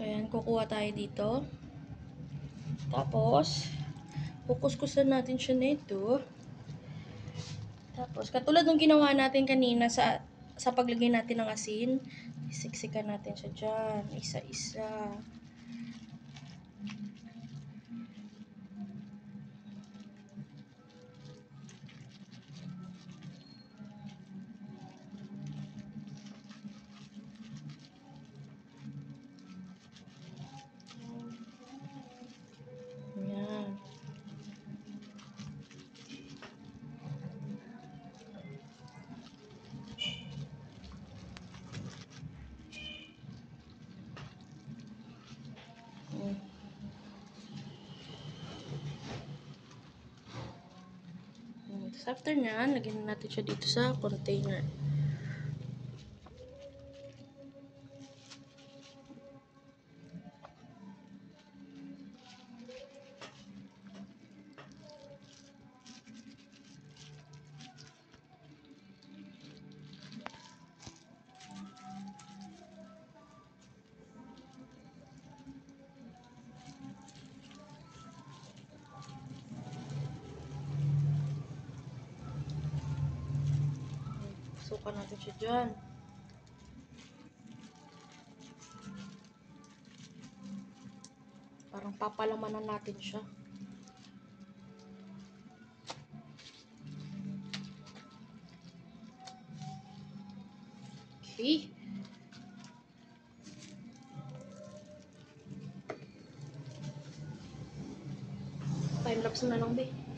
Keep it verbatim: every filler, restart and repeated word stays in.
Ayan, kukuha tayo dito. Tapos, kukuskusan natin siya nito. Tapos, katulad ng ginawa natin kanina sa sa paglagay natin ng asin, isiksikan natin siya dyan, isa-isa. Ayan. Tapos after nyan, lagyan natin siya dito sa container. Suka natin siya dyan. Parang papalamanan natin siya. Okay. Time lapse na lang, be.